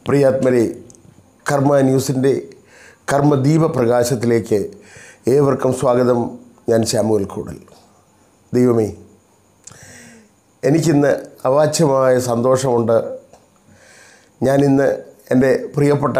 പ്രിയാത്മരെ, കർമ്മ ന്യൂസിൻ്റെ കർമ്മദീപ പ്രകാശത്തിലേക്ക് ഏവർക്കും സ്വാഗതം. ഞാൻ ശാമുവൽ കൂടൽ. ദൈവമേ, എനിക്കിന്ന് അവാച്യമായ സന്തോഷമുണ്ട്. ഞാനിന്ന് എൻ്റെ പ്രിയപ്പെട്ട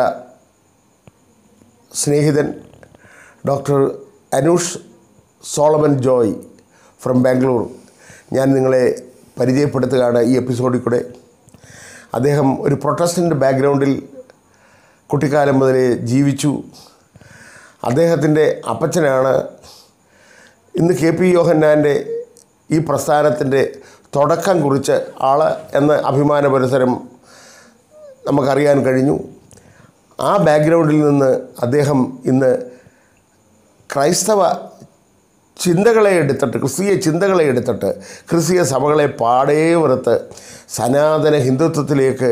സ്നേഹിതൻ doctor Anoosh Solomon Joy from Bangalore ഞാൻ നിങ്ങളെ പരിചയപ്പെടുത്തുകയാണ് ഈ എപ്പിസോഡിൽ കൂടെ. അദ്ദേഹം ഒരു പ്രൊട്ടസ്റ്റൻ്റ് ബാക്ക്ഗ്രൗണ്ടിൽ കുട്ടിക്കാലം മുതലേ ജീവിച്ചു. അദ്ദേഹത്തിൻ്റെ അപ്പച്ചനാണ് ഇന്ന് KP യോഹന്നാൻ്റെ ഈ പ്രസ്ഥാനത്തിൻ്റെ തുടക്കം കുറിച്ച ആൾ എന്ന അഭിമാന പുരസ്സരം നമുക്കറിയാൻ കഴിഞ്ഞു. ആ ബാക്ക്ഗ്രൗണ്ടിൽ നിന്ന് അദ്ദേഹം ഇന്ന് ക്രൈസ്തവ ചിന്തകളെ എടുത്തിട്ട്, ക്രിസ്തീയ ചിന്തകളെ എടുത്തിട്ട്, ക്രിസ്തീയ സഭകളെ പാടേ വെറുത്ത് സനാതന ഹിന്ദുത്വത്തിലേക്ക്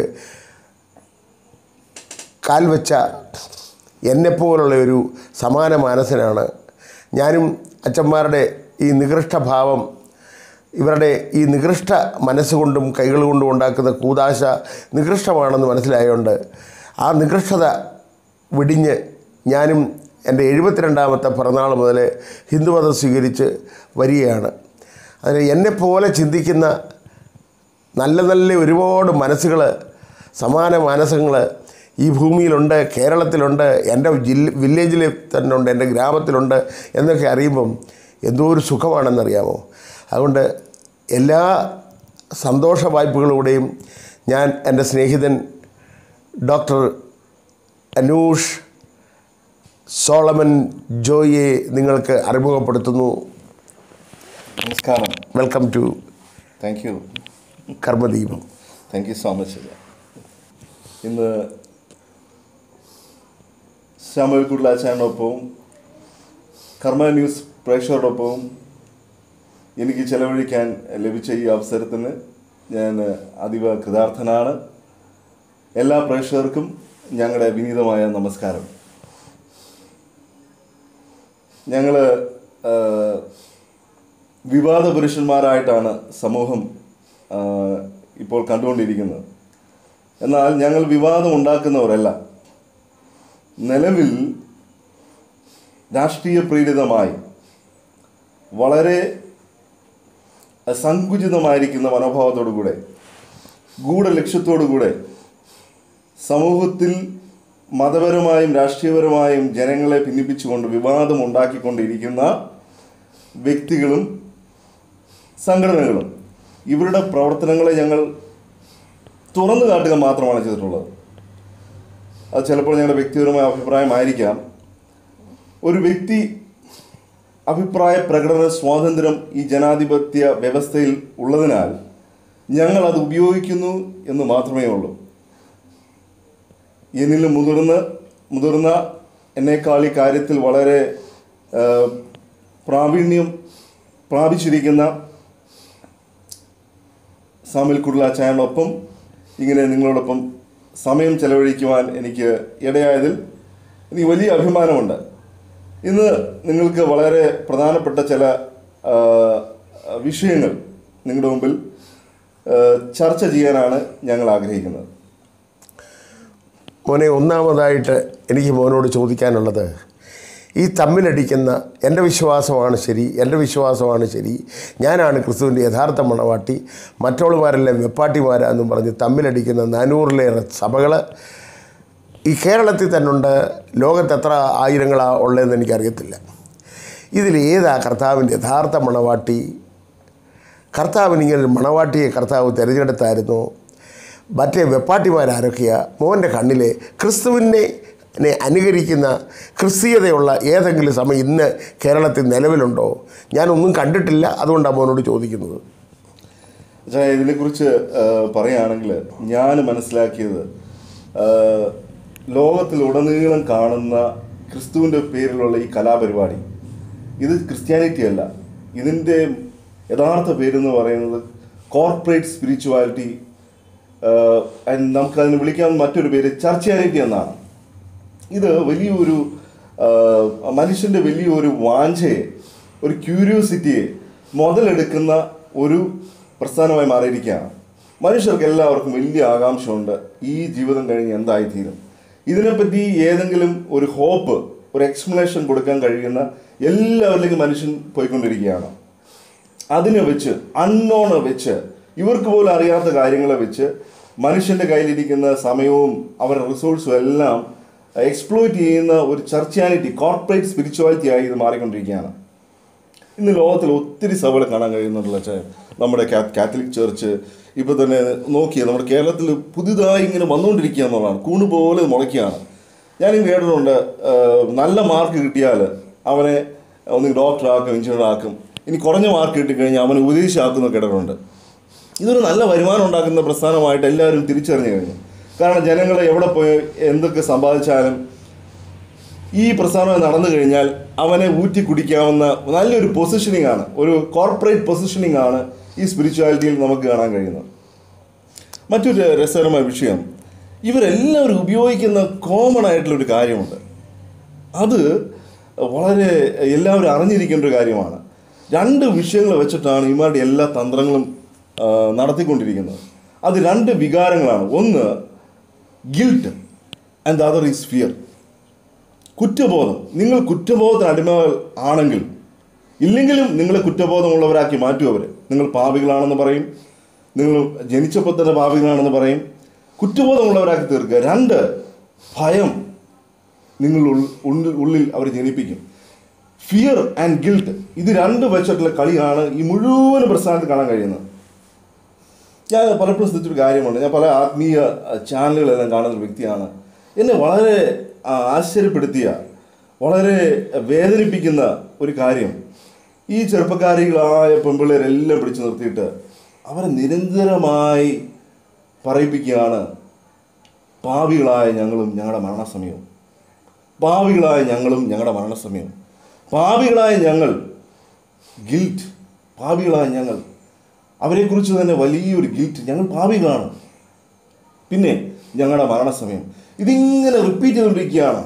കാൽവെച്ച എന്നെപ്പോലുള്ള ഒരു സമാന മാനസനാണ്. ഞാനും അച്ഛന്മാരുടെ ഈ നികൃഷ്ടഭാവം, ഇവരുടെ ഈ നികൃഷ്ട മനസ്സുകൊണ്ടും കൈകൾ കൊണ്ടും ഉണ്ടാക്കുന്ന കൂദാശ നികൃഷ്ടമാണെന്ന് മനസ്സിലായതുകൊണ്ട് ആ നികൃഷ്ടത വെടിഞ്ഞ് ഞാനും എൻ്റെ 72ാമത്തെ പിറന്നാൾ മുതൽ ഹിന്ദുമതം സ്വീകരിച്ച് വരികയാണ്. അതിന് എന്നെപ്പോലെ ചിന്തിക്കുന്ന നല്ല നല്ല ഒരുപാട് മനസ്സുകൾ, സമാന മാനസങ്ങൾ ഈ ഭൂമിയിലുണ്ട്, കേരളത്തിലുണ്ട്, എൻ്റെ വില്ലേജിൽ തന്നെ ഉണ്ട്, എൻ്റെ ഗ്രാമത്തിലുണ്ട് എന്നൊക്കെ അറിയുമ്പം എന്തോ ഒരു സുഖമാണെന്നറിയാമോ. അതുകൊണ്ട് എല്ലാ സന്തോഷ വായ്പകളിലൂടെയും ഞാൻ എൻ്റെ സ്നേഹിതൻ ഡോക്ടർ അനൂഷ് സോളമൻ ജോയിയെ നിങ്ങൾക്ക് അറിമുഖപ്പെടുത്തുന്നു. നമസ്കാരം. Welcome to thank you Karmadeepam. Thank you so much. ഇന്ന് ശാമുവൽ കുടലാച്ചാനൊപ്പവും കർമ്മ ന്യൂസ് പ്രേക്ഷകരോടൊപ്പവും എനിക്ക് ചെലവഴിക്കാൻ ലഭിച്ച ഈ അവസരത്തിന് ഞാൻ അതീവ കൃതാർത്ഥനാണ്. എല്ലാ പ്രേക്ഷകർക്കും ഞങ്ങളുടെ വിനീതമായ നമസ്കാരം. ഞങ്ങൾ വിവാദ പുരുഷന്മാരായിട്ടാണ് സമൂഹം ഇപ്പോൾ കണ്ടുകൊണ്ടിരിക്കുന്നത്. എന്നാൽ ഞങ്ങൾ വിവാദം ഉണ്ടാക്കുന്നവരല്ല. നിലവിൽ രാഷ്ട്രീയ പ്രേരിതമായി വളരെ സങ്കുചിതമായിരിക്കുന്ന മനോഭാവത്തോടുകൂടെ, ഗൂഢലക്ഷ്യത്തോടുകൂടെ സമൂഹത്തിൽ മതപരമായും രാഷ്ട്രീയപരമായും ജനങ്ങളെ ഭിന്നിപ്പിച്ചുകൊണ്ട് വിവാദം ഉണ്ടാക്കിക്കൊണ്ടിരിക്കുന്ന വ്യക്തികളും സംഘടനകളും ഇവരുടെ പ്രവർത്തനങ്ങളെ ഞങ്ങൾ തുറന്നു കാട്ടുക മാത്രമാണ് ചെയ്തിട്ടുള്ളത്. അത് ചിലപ്പോൾ ഞങ്ങളുടെ വ്യക്തിപരമായ അഭിപ്രായമായിരിക്കാം. ഒരു വ്യക്തി അഭിപ്രായ പ്രകടന സ്വാതന്ത്ര്യം ഈ ജനാധിപത്യ വ്യവസ്ഥയിൽ ഉള്ളതിനാൽ ഞങ്ങൾ അത് ഉപയോഗിക്കുന്നു എന്ന് മാത്രമേ ഉള്ളൂ. എന്നിലും മുതിർന്ന എന്നേക്കാൾ ഈ കാര്യത്തിൽ വളരെ പ്രാവീണ്യം പ്രാപിച്ചിരിക്കുന്ന ശാമുവൽ കുടലാച്ചാനൊപ്പം ഇങ്ങനെ നിങ്ങളോടൊപ്പം സമയം ചെലവഴിക്കുവാൻ എനിക്ക് ഇടയായതിൽ എനിക്ക് വലിയ അഭിമാനമുണ്ട്. ഇന്ന് നിങ്ങൾക്ക് വളരെ പ്രധാനപ്പെട്ട ചില വിഷയങ്ങൾ നിങ്ങളുടെ മുമ്പിൽ ചർച്ച ചെയ്യാനാണ് ഞങ്ങൾ ആഗ്രഹിക്കുന്നത്. മോനെ, ഒന്നാമതായിട്ട് എനിക്ക് മോനോട് ചോദിക്കാനുള്ളത്, ഈ തമ്മിലടിക്കുന്ന എൻ്റെ വിശ്വാസമാണ് ശരി, ഞാനാണ് ക്രിസ്തുവിൻ്റെ യഥാർത്ഥ മണവാട്ടി, മറ്റുള്ളവരെല്ലാം വെപ്പാട്ടിമാരാണെന്നും പറഞ്ഞ് തമ്മിലടിക്കുന്ന 400-ലേറെ സഭകൾ ഈ കേരളത്തിൽ തന്നെ ഉണ്ട്. ലോകത്ത് എത്ര ആയിരങ്ങളാണ് ഉള്ളതെന്ന് എനിക്കറിയത്തില്ല. ഇതിലേതാ കർത്താവിൻ്റെ യഥാർത്ഥ മണവാട്ടി? കർത്താവിനിങ്ങനൊരു മണവാട്ടിയെ കർത്താവ് തിരഞ്ഞെടുത്തായിരുന്നു. മറ്റേ വെപ്പാട്ടിമാരാരൊക്കെയാണ് മോൻ്റെ കണ്ണിലെ ക്രിസ്തുവിനെ അനുകരിക്കുന്ന ക്രിസ്തീയതയുള്ള ഏതെങ്കിലും സഭ ഇന്ന് കേരളത്തിൽ നിലവിലുണ്ടോ? ഞാനൊന്നും കണ്ടിട്ടില്ല. അതുകൊണ്ടാണ് മോനോട് ചോദിക്കുന്നത്. ഇതിനെക്കുറിച്ച് പറയുകയാണെങ്കിൽ ഞാൻ മനസ്സിലാക്കിയത്, ലോകത്തിലുടനീളം കാണുന്ന ക്രിസ്തുവിൻ്റെ പേരിലുള്ള ഈ കലാപരിപാടി ഇത് ക്രിസ്ത്യാനിറ്റി അല്ല. ഇതിൻ്റെ യഥാർത്ഥ പേരെന്ന് പറയുന്നത് കോർപ്പറേറ്റ് സ്പിരിച്വാലിറ്റി, നമുക്കതിന് വിളിക്കാവുന്ന മറ്റൊരു പേര് ചർച്ച്യാനിറ്റി എന്നാണ്. ഇത് വലിയൊരു മനുഷ്യൻ്റെ വലിയൊരു വാഞ്ചയെ, ഒരു ക്യൂരിയോസിറ്റിയെ മുതലെടുക്കുന്ന ഒരു പ്രസ്ഥാനമായി മാറിയിരിക്കുകയാണ്. മനുഷ്യർക്ക് എല്ലാവർക്കും വലിയ ആകാംക്ഷയുണ്ട്, ഈ ജീവിതം കഴിഞ്ഞ് എന്തായിത്തീരും. ഇതിനെപ്പറ്റി ഏതെങ്കിലും ഒരു ഹോപ്പ്, ഒരു എക്സ്പ്ലനേഷൻ കൊടുക്കാൻ കഴിയുന്ന എല്ലാവരിലേക്കും മനുഷ്യൻ പോയിക്കൊണ്ടിരിക്കുകയാണ്. അതിനെ വെച്ച്, അൺനോണെ വെച്ച്, ഇവർക്ക് പോലും അറിയാത്ത കാര്യങ്ങളെ വെച്ച് മനുഷ്യൻ്റെ കയ്യിലിരിക്കുന്ന സമയവും അവരുടെ റിസോഴ്സും എല്ലാം എക്സ്പ്ലോയിറ്റ് ചെയ്യുന്ന ഒരു ചർച്ചാനിറ്റി, കോർപ്പറേറ്റ് സ്പിരിച്വാലിറ്റി ആയി ഇത് മാറിക്കൊണ്ടിരിക്കുകയാണ്. ഇന്ന് ലോകത്തിൽ ഒത്തിരി സഭകൾ കാണാൻ കഴിയുന്നുണ്ടല്ലോ. നമ്മുടെ കാത്തലിക് ചർച്ച് ഇപ്പോൾ തന്നെ നോക്കിയാൽ നമ്മുടെ കേരളത്തിൽ പുതുതായി ഇങ്ങനെ വന്നുകൊണ്ടിരിക്കുക എന്നുള്ളതാണ്. കൂണ് പോലെ മുളയ്ക്കുകയാണ്. ഞാനും കേട്ടിട്ടുണ്ട്, നല്ല മാർക്ക് കിട്ടിയാൽ അവനെ ഒന്ന് ഡോക്ടറാക്കും, എഞ്ചിനീയറാക്കും. ഇനി കുറഞ്ഞ മാർക്ക് കിട്ടിക്കഴിഞ്ഞാൽ അവനെ ഉപദേശിച്ചാക്കുന്ന കേട്ടിട്ടുണ്ട്. ഇതൊരു നല്ല വരുമാനം ഉണ്ടാക്കുന്ന പ്രസ്ഥാനമായിട്ട് എല്ലാവരും തിരിച്ചറിഞ്ഞു കഴിഞ്ഞു. കാരണം ജനങ്ങൾ എവിടെ പോയി എന്തൊക്കെ സമ്പാദിച്ചാലും ഈ പ്രസ്ഥാനം നടന്നു കഴിഞ്ഞാൽ അവനെ ഊറ്റി കുടിക്കാവുന്ന നല്ലൊരു പൊസിഷനിങ് ആണ്, ഒരു കോർപ്പറേറ്റ് പൊസിഷനിങ് ആണ് ഈ സ്പിരിച്വാലിറ്റിയിൽ നമുക്ക് കാണാൻ കഴിയുന്നത്. മറ്റൊരു രസകരമായ വിഷയം, ഇവരെല്ലാവരും ഉപയോഗിക്കുന്ന കോമൺ ആയിട്ടുള്ളൊരു കാര്യമുണ്ട്. അത് വളരെ എല്ലാവരും അറിഞ്ഞിരിക്കേണ്ട ഒരു കാര്യമാണ്. 2 വിഷയങ്ങൾ വെച്ചിട്ടാണ് ഇവരുടെ എല്ലാ തന്ത്രങ്ങളും നടത്തിക്കൊണ്ടിരിക്കുന്നത്. അത് 2 വികാരങ്ങളാണ്. ഒന്ന് guilt and the other is fear. കുറ്റബോധം. നിങ്ങൾ കുറ്റബോധത്തിന് അടിമകൾ ആണെങ്കിൽ, ഇല്ലെങ്കിലും നിങ്ങളെ കുറ്റബോധമുള്ളവരാക്കി മാറ്റും അവർ. നിങ്ങൾ പാപികളാണെന്ന് പറയും, നിങ്ങൾ ജനിച്ചപ്പോൾ തന്നെ പാപികളാണെന്ന് പറയും, കുറ്റബോധമുള്ളവരാക്കി തീർക്കുക. 2 ഭയം നിങ്ങൾ ഉള്ളിൽ അവർ ജനിപ്പിക്കും. ഫിയർ ആൻഡ് ഗിൽട്ട്, ഇത് 2 വെച്ചിട്ടുള്ള കളിയാണ് ഈ മുഴുവൻ പ്രസ്ഥാനത്ത് കാണാൻ കഴിയുന്നത്. ഞാൻ പലപ്പോഴും ശ്രദ്ധിച്ചൊരു കാര്യമുണ്ട്. ഞാൻ പല ആത്മീയ ചാനലുകളെല്ലാം കാണുന്ന വ്യക്തിയാണ്. എന്നെ വളരെ ആശ്ചര്യപ്പെടുത്തിയ, വളരെ വേദനിപ്പിക്കുന്ന ഒരു കാര്യം, ഈ ചെറുപ്പക്കാരികളായ പെൺപിള്ളേരെല്ലാം പിടിച്ചു നിർത്തിയിട്ട് അവരെ നിരന്തരമായി പറയിപ്പിക്കുകയാണ്, പാപികളായ ഞങ്ങളും ഞങ്ങളുടെ മരണസമയവും, പാപികളായ ഞങ്ങളും ഞങ്ങളുടെ മരണസമയവും, പാപികളായ ഞങ്ങൾ, ഗിൽറ്റ്, പാപികളായ ഞങ്ങൾ. അവരെക്കുറിച്ച് തന്നെ വലിയൊരു ഗിൽറ്റ്, ഞങ്ങൾ പാപികളാണ്, പിന്നെ ഞങ്ങളുടെ മരണസമയം. ഇതിങ്ങനെ റിപ്പീറ്റ് ചെയ്തുകൊണ്ടിരിക്കുകയാണ്.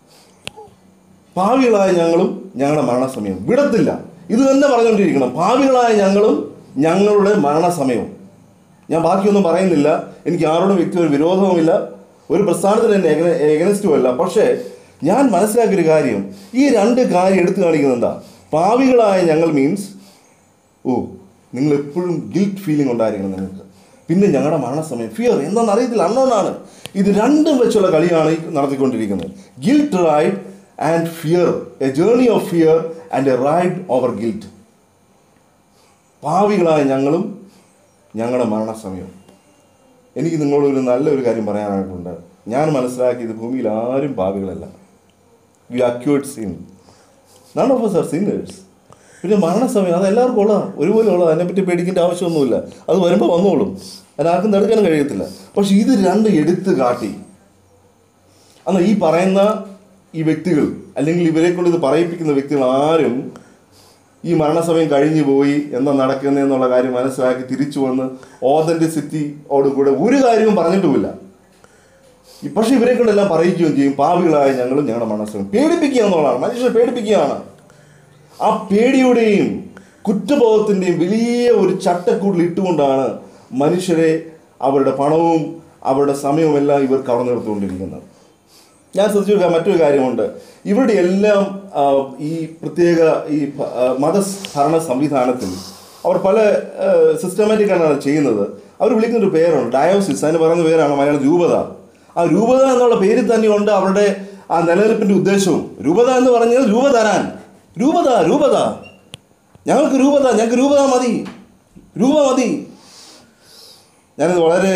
പാപികളായ ഞങ്ങളും ഞങ്ങളുടെ മരണസമയം വിടത്തില്ല. ഇത് തന്നെ പറഞ്ഞുകൊണ്ടിരിക്കണം, പാപികളായ ഞങ്ങളും ഞങ്ങളുടെ മരണസമയവും. ഞാൻ ബാക്കിയൊന്നും പറയുന്നില്ല. എനിക്ക് ആരോടും വ്യക്തിപരമായ വിരോധവുമില്ല, ഒരു പ്രസ്ഥാനത്തിന് തന്നെ എഗനസ്റ്റും അല്ല. പക്ഷേ ഞാൻ മനസ്സിലാക്കിയൊരു കാര്യം, ഈ 2 കാര്യം എടുത്തു കാണിക്കുന്നത് എന്താ? പാപികളായ ഞങ്ങൾ മീൻസ്, നിങ്ങൾ എപ്പോഴും ഗിൽറ്റ് ഫീലിംഗ് ഉണ്ടായിരിക്കണം നിങ്ങൾക്ക്. പിന്നെ ഞങ്ങളുടെ മരണസമയം, ഫിയർ എന്താണെന്ന് അറിയത്തില്ല, അൺനോണാണ്. ഇത് 2 വെച്ചുള്ള കളിയാണ് നടത്തിക്കൊണ്ടിരിക്കുന്നത്. Guilt ride and fear, a journey of fear and a ride over guilt. പാപികളായ ഞങ്ങളും ഞങ്ങളുടെ മരണസമയവും. എനിക്ക് നിങ്ങളോടൊരു നല്ലൊരു കാര്യം പറയാനായിട്ടുണ്ട്. ഞാൻ മനസ്സിലാക്കിയത് ഭൂമിയിൽ ആരും പാപികളല്ല. We acquired sin, none of us are sinners. പിന്നെ മരണസമയം അത് എല്ലാവർക്കും ഉള്ളതാണ്, ഒരുപോലെ ഉള്ളത്. അതിനെപ്പറ്റി പേടിക്കേണ്ട ആവശ്യമൊന്നുമില്ല. അത് വരുമ്പോൾ വന്നോളും, അതിനാർക്കും തടുക്കാനും കഴിയത്തില്ല. പക്ഷെ ഇത് 2 എടുത്ത് കാട്ടി. എന്നാൽ ഈ പറയുന്ന ഈ വ്യക്തികൾ, അല്ലെങ്കിൽ ഇവരെ കൊണ്ട് ഇത് പറയിപ്പിക്കുന്ന വ്യക്തികൾ ആരും ഈ മരണസമയം കഴിഞ്ഞു പോയി എന്താ നടക്കുന്നതെന്നുള്ള കാര്യം മനസ്സിലാക്കി തിരിച്ചു വന്ന് ഓതൻറ്റിസിറ്റിയോടുകൂടെ ഒരു കാര്യവും പറഞ്ഞിട്ടുമില്ല. പക്ഷെ ഇവരെ കൊണ്ടെല്ലാം പറയിക്കുകയും ചെയ്യും, പാപികളായ ഞങ്ങളും ഞങ്ങളുടെ മരണസമയം. പേടിപ്പിക്കുക എന്നുള്ളതാണ്, മനുഷ്യരെ പേടിപ്പിക്കുകയാണ്. ആ പേടിയുടെയും കുറ്റബോധത്തിൻ്റെയും വലിയ ഒരു ചട്ടക്കൂടിൽ ഇട്ടുകൊണ്ടാണ് മനുഷ്യരെ, അവരുടെ പണവും അവരുടെ സമയവും എല്ലാം ഇവർ കവർന്നു നിർത്തുകൊണ്ടിരിക്കുന്നത്. ഞാൻ ശ്രദ്ധിച്ചു മറ്റൊരു കാര്യമുണ്ട്. ഇവരുടെ എല്ലാം ഈ പ്രത്യേക ഈ മതഭരണ സംവിധാനത്തിൽ അവർ പല സിസ്റ്റമാറ്റിക്കാണ് ചെയ്യുന്നത്. അവർ വിളിക്കുന്നൊരു പേരുണ്ട്, ഡയോസിസ്. അതിന് പറയുന്ന പേരാണ് മലയാളം രൂപത. ആ രൂപത എന്നുള്ള പേരിൽ തന്നെയുണ്ട് അവരുടെ ആ നിലനിൽപ്പിൻ്റെ ഉദ്ദേശവും. രൂപത എന്ന് പറഞ്ഞാൽ രൂപ തരാൻ. രൂപത, രൂപത, ഞങ്ങൾക്ക് രൂപത, ഞങ്ങൾക്ക് രൂപത മതി, രൂപ മതി. ഞാനിത് വളരെ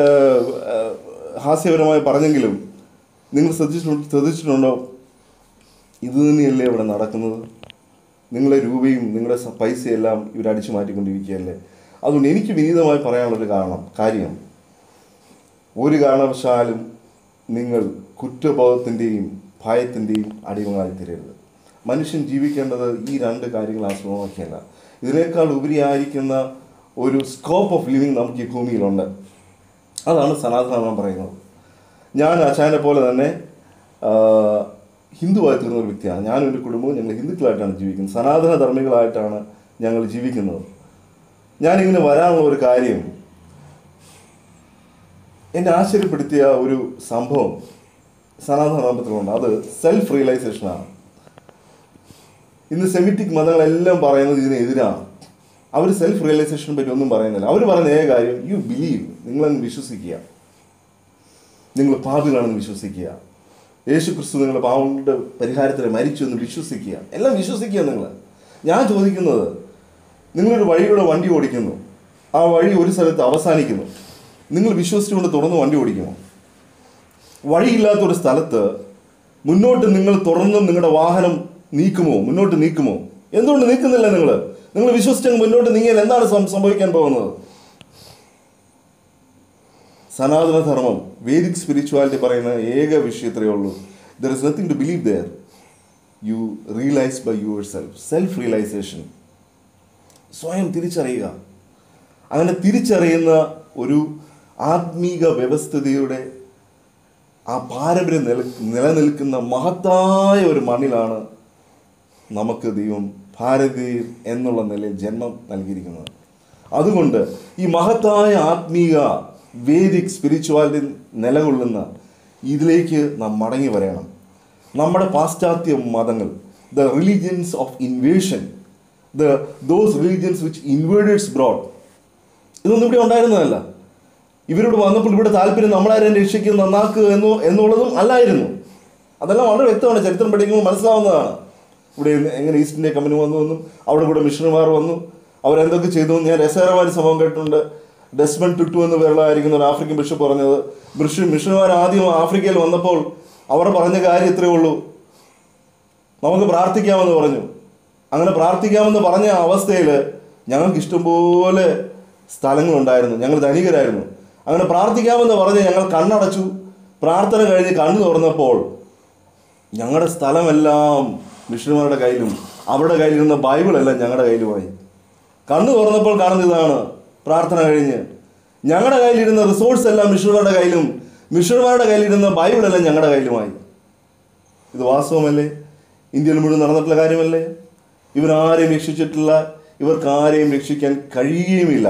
ഹാസ്യപരമായി പറഞ്ഞെങ്കിലും നിങ്ങൾ ശ്രദ്ധിച്ചിട്ടുണ്ടോ? ഇത് തന്നെയല്ലേ ഇവിടെ നടക്കുന്നത്? നിങ്ങളെ രൂപയും നിങ്ങളുടെ പൈസയെല്ലാം ഇവരടിച്ചു മാറ്റിക്കൊണ്ടിരിക്കുകയല്ലേ. അതുകൊണ്ട് എനിക്ക് വിനീതമായി പറയാനുള്ളൊരു കാര്യം, ഒരു കാരണവശാലും നിങ്ങൾ കുറ്റബോധത്തിൻ്റെയും ഭയത്തിൻ്റെയും അടിമകളായി തീരരുത്. മനുഷ്യൻ ജീവിക്കേണ്ടത് ഈ 2 കാര്യങ്ങൾ ആസ്വദിക്കുകയല്ല, ഇതിനേക്കാൾ ഉപരിയായിരിക്കുന്ന ഒരു സ്കോപ്പ് ഓഫ് ലിവിങ് നമുക്ക് ഈ ഭൂമിയിലുണ്ട്. അതാണ് സനാതനം പറയുന്നത്. ഞാൻ അച്ഛനെ പോലെ തന്നെ ഹിന്ദുവായി തീർന്ന ഒരു വ്യക്തിയാണ്. ഞാനും എൻ്റെ കുടുംബവും ഞങ്ങൾ ഹിന്ദുക്കളായിട്ടാണ് ജീവിക്കുന്നത്, സനാതന ധർമ്മികളായിട്ടാണ് ഞങ്ങൾ ജീവിക്കുന്നത്. ഞാനിങ്ങനെ വരാനുള്ള ഒരു കാര്യം, എന്നെ ആശ്ചര്യപ്പെടുത്തിയ ഒരു സംഭവം സനാതന ധർമ്മത്തിലുണ്ട്. അത് സെൽഫ് റിയലൈസേഷനാണ്. ഇന്ന് സെമിറ്റിക് മതങ്ങളെല്ലാം പറയുന്നത് ഇതിനെതിരാണ്. അവർ സെൽഫ് റിയലൈസേഷനെ പറ്റി ഒന്നും പറയുന്നില്ല. അവർ പറയുന്ന ഏക കാര്യം, യു ബിലീവ്, നിങ്ങളെന്ന് വിശ്വസിക്കുക, നിങ്ങൾ പാപികളാണെന്ന് വിശ്വസിക്കുക, യേശു ക്രിസ്തു നിങ്ങളുടെ പാപങ്ങളുടെ പരിഹാരത്തിന് മരിച്ചു എന്ന് വിശ്വസിക്കുക, എല്ലാം വിശ്വസിക്കുക. ഞാൻ ചോദിക്കുന്നത്, നിങ്ങളൊരു വഴിയുടെ വണ്ടി ഓടിക്കുന്നു, ആ വഴി ഒരു സ്ഥലത്ത് അവസാനിക്കുന്നു, നിങ്ങൾ വിശ്വസിച്ചുകൊണ്ട് തുറന്ന് വണ്ടി ഓടിക്കുമോ? വഴിയില്ലാത്തൊരു സ്ഥലത്ത് മുന്നോട്ട് നിങ്ങൾ തുറന്നും നിങ്ങളുടെ വാഹനം മുന്നോട്ട് നീക്കുമോ? എന്തുകൊണ്ട് നീക്കുന്നില്ല? നിങ്ങൾ വിശ്വസിച്ചങ്ങ് മുന്നോട്ട് നീങ്ങിയാൽ എന്താണ് സംഭവിക്കാൻ പോകുന്നത്? സനാതന ധർമ്മം, വേദിക് സ്പിരിച്വാലിറ്റി പറയുന്ന ഏക വിഷയത്രയേ ഉള്ളൂ, there is nothing to believe there, you realise by your self realisation. സ്വയം തിരിച്ചറിയുക. അങ്ങനെ തിരിച്ചറിയുന്ന ഒരു ആത്മീക വ്യവസ്ഥിതിയുടെ ആ പാരമ്പര്യം നിലനിൽക്കുന്ന മഹത്തായ ഒരു മണ്ണിലാണ് നമുക്ക് ദൈവം ഭാരതീയർ എന്നുള്ള നിലയിൽ ജന്മം നൽകിയിരിക്കുന്നത്. അതുകൊണ്ട് ഈ മഹത്തായ ആത്മീക വേദിക് സ്പിരിച്വാലിറ്റി നിലകൊള്ളുന്ന ഇതിലേക്ക് നാം മടങ്ങി വരണം. നമ്മുടെ പാശ്ചാത്യ മതങ്ങൾ, the religions of invasion, those religions which invaders brought, ഇതൊന്നും ഇവിടെ ഉണ്ടായിരുന്നതല്ല. ഇവരോട് വന്നപ്പോൾ ഇവിടെ താല്പര്യം നമ്മളാരും രക്ഷിക്കുക, നന്നാക്കുക എന്നുള്ളതും അല്ലായിരുന്നു. അതെല്ലാം വളരെ വ്യക്തമാണ്, ചരിത്രം പഠിക്കുമ്പോൾ മനസ്സിലാവുന്നതാണ്. ഇവിടെ എങ്ങനെ ഈസ്റ്റ് ഇന്ത്യ കമ്പനി വന്നു എന്നും അവിടെ കൂടെ മിഷണറിമാർ വന്നു, അവരെന്തൊക്കെ ചെയ്തു. ഞാൻ രസകരമായ സംഭവം കേട്ടിട്ടുണ്ട്. ഡെസ്മണ്ട് ടുട്ടു എന്ന് പേരുള്ളതായിരിക്കുന്ന ഒരു ആഫ്രിക്കൻ ബിഷപ്പ് പറഞ്ഞത്, മിഷണറിമാർ ആദ്യം ആഫ്രിക്കയിൽ വന്നപ്പോൾ അവർ പറഞ്ഞ കാര്യം ഇത്രയേ ഉള്ളൂ, നമുക്ക് പ്രാർത്ഥിക്കാമെന്ന് പറഞ്ഞു. അങ്ങനെ പ്രാർത്ഥിക്കാമെന്ന് പറഞ്ഞ അവസ്ഥയിൽ ഞങ്ങൾക്ക് ഇഷ്ടംപോലെ സ്ഥലങ്ങളുണ്ടായിരുന്നു, ഞങ്ങൾ ധനികരായിരുന്നു. അങ്ങനെ പ്രാർത്ഥിക്കാമെന്ന് പറഞ്ഞ് ഞങ്ങൾ കണ്ണടച്ചു. പ്രാർത്ഥന കഴിഞ്ഞ് കണ്ണു തുറന്നപ്പോൾ ഞങ്ങളുടെ സ്ഥലമെല്ലാം മിഷണറിമാരുടെ കയ്യിലും അവരുടെ കയ്യിലിരുന്ന ബൈബിളെല്ലാം ഞങ്ങളുടെ കയ്യിലുമായി. കണ്ണു തുറന്നപ്പോൾ കാണുന്ന ഇതാണ്. പ്രാർത്ഥന കഴിഞ്ഞ് ഞങ്ങളുടെ കയ്യിലിരുന്ന റിസോഴ്സ് എല്ലാം മിഷണറിമാരുടെ കയ്യിലും, മിഷണറിമാരുടെ കയ്യിലിരുന്ന ബൈബിളെല്ലാം ഞങ്ങളുടെ കയ്യിലുമായി. ഇത് വാസ്തവമല്ലേ? ഇന്ത്യയിൽ മുഴുവൻ നടന്നിട്ടുള്ള കാര്യമല്ലേ? ഇവരാരെയും രക്ഷിച്ചിട്ടില്ല, ഇവർക്കാരെയും രക്ഷിക്കാൻ കഴിയുകയുമില്ല.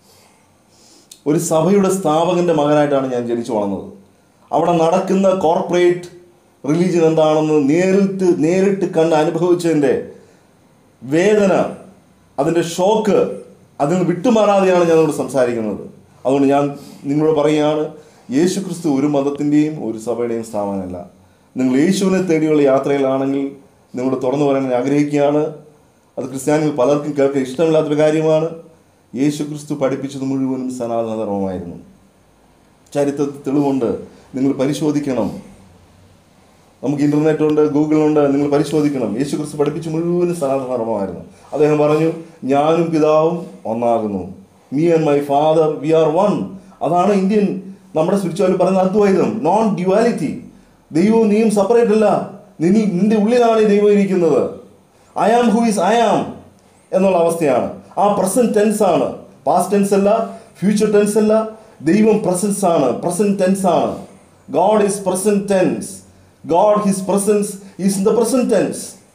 ഒരു സഭയുടെ സ്ഥാപകൻ്റെ മകനായിട്ടാണ് ഞാൻ ജനിച്ചു വളർന്നത്. അവിടെ നടക്കുന്ന കോർപ്പറേറ്റ് റിലീജിയൻ എന്താണെന്ന് നേരിട്ട് കണ്ട് അനുഭവിച്ചതിൻ്റെ വേദന, അതിൻ്റെ ഷോക്ക്, അതിൽ നിന്ന് വിട്ടുമാറാതെയാണ് ഞാനോട് സംസാരിക്കുന്നത്. അതുകൊണ്ട് ഞാൻ നിങ്ങളോട് പറയുകയാണ്, യേശു ക്രിസ്തു ഒരു മതത്തിൻ്റെയും ഒരു സഭയുടെയും സ്ഥാപനമല്ല. നിങ്ങൾ യേശുവിനെ തേടിയുള്ള യാത്രയിലാണെങ്കിൽ നിങ്ങളോട് തുറന്നു പറയാൻ ഞാൻ ആഗ്രഹിക്കുകയാണ്. അത് ക്രിസ്ത്യാനികൾ പലർക്കും കേൾക്കാൻ ഇഷ്ടമില്ലാത്തൊരു കാര്യമാണ്. യേശു ക്രിസ്തു പഠിപ്പിച്ചത് മുഴുവനും സനാതന ധർമ്മമായിരുന്നു. ചരിത്രത്തിൽ തെളിവുണ്ട്, നിങ്ങൾ പരിശോധിക്കണം. നമുക്ക് ഇൻ്റർനെറ്റ് ഉണ്ട്, ഗൂഗിളുണ്ട്, നിങ്ങൾ പരിശോധിക്കണം. യേശു ക്രിസ്തു പഠിപ്പിച്ച് മുഴുവനും സനാതന ധർമ്മമായിരുന്നു. അദ്ദേഹം പറഞ്ഞു, ഞാനും പിതാവും ഒന്നാകുന്നു, me and my father we are one. അതാണ് ഇന്ത്യൻ നമ്മുടെ സ്പിരിച്വാലിറ്റി പറയുന്ന അദ്വൈതം, നോൺ ഡ്യുവാലിറ്റി. ദൈവവും നീയും സെപ്പറേറ്റ് അല്ല, നിന്റെ ഉള്ളിലാണ് ഈ ദൈവം ഇരിക്കുന്നത്. I am who is I am എന്നുള്ള അവസ്ഥയാണ്. ആ പ്രസന്റ് ടെൻസ് ആണ്, പാസ്റ്റ് ടെൻസ് അല്ല, ഫ്യൂച്ചർ ടെൻസ് അല്ല. ദൈവം പ്രസൻസ് ആണ്, പ്രസന്റ് ടെൻസ് ആണ്. God is present tense. God, His presence is in the present tense.